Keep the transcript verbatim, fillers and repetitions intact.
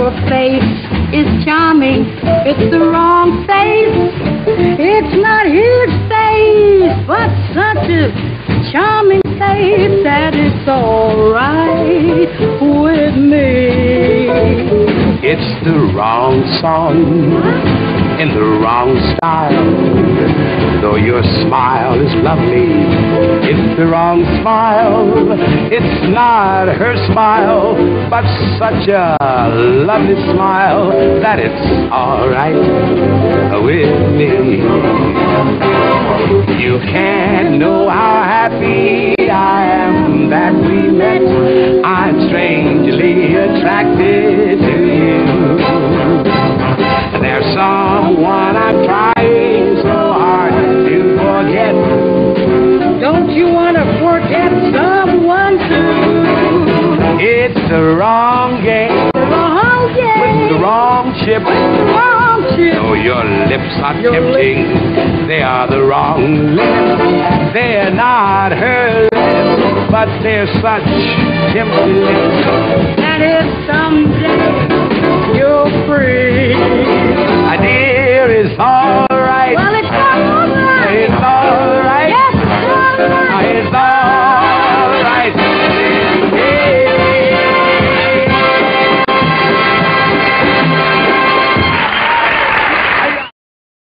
Your face is charming, it's the wrong face. It's not his face, but such a charming face that it's all right with me. It's the wrong song in the wrong style. Though your smile is lovely, it's the wrong smile. It's not her smile, but such a lovely smile that it's all right with me. You can't know how happy I am that we met. I'm strangely attracted to you. There's someone I'm trying so hard to forget. Don't you want to forget someone too? It's the wrong game, The wrong game. with the wrong chip. The wrong chip. Oh, your lips are Your tempting. They are the wrong lips. They're not her lips, but they're such tempting lips.